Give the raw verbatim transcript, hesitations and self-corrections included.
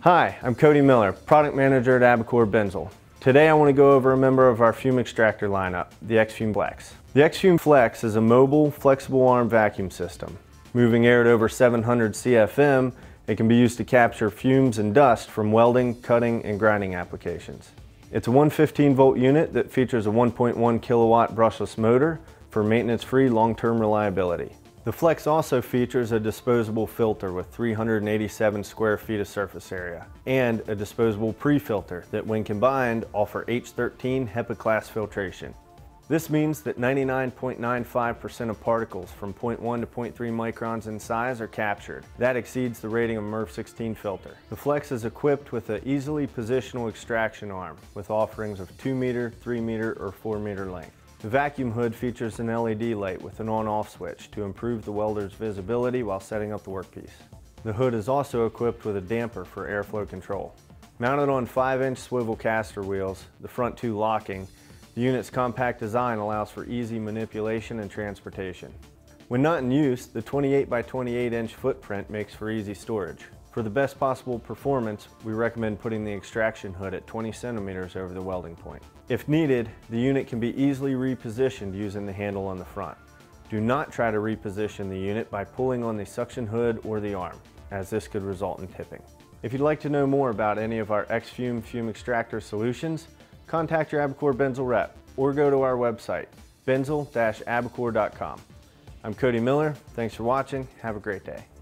Hi, I'm Cody Miller, Product Manager at ABICOR BINZEL. Today I want to go over a member of our fume extractor lineup, the xFUME Flex. The xFUME Flex is a mobile, flexible arm vacuum system. Moving air at over seven hundred C F M, it can be used to capture fumes and dust from welding, cutting, and grinding applications. It's a one hundred fifteen volt unit that features a one point one kilowatt brushless motor for maintenance-free long-term reliability. The Flex also features a disposable filter with three hundred eighty-seven square feet of surface area and a disposable pre-filter that, when combined, offer H thirteen HEPA class filtration. This means that ninety-nine point nine five percent of particles from zero point one to zero point three microns in size are captured. That exceeds the rating of M R F sixteen filter. The Flex is equipped with an easily positional extraction arm with offerings of two meter, three meter, or four meter length. The vacuum hood features an L E D light with an on-off switch to improve the welder's visibility while setting up the workpiece. The hood is also equipped with a damper for airflow control. Mounted on five inch swivel caster wheels, the front two locking, the unit's compact design allows for easy manipulation and transportation. When not in use, the twenty-eight by twenty-eight inch footprint makes for easy storage. For the best possible performance, we recommend putting the extraction hood at twenty centimeters over the welding point. If needed, the unit can be easily repositioned using the handle on the front. Do not try to reposition the unit by pulling on the suction hood or the arm, as this could result in tipping. If you'd like to know more about any of our xFUME fume extractor solutions, contact your ABICOR BINZEL rep or go to our website, binzel dash abicor dot com. I'm Cody Miller. Thanks for watching. Have a great day.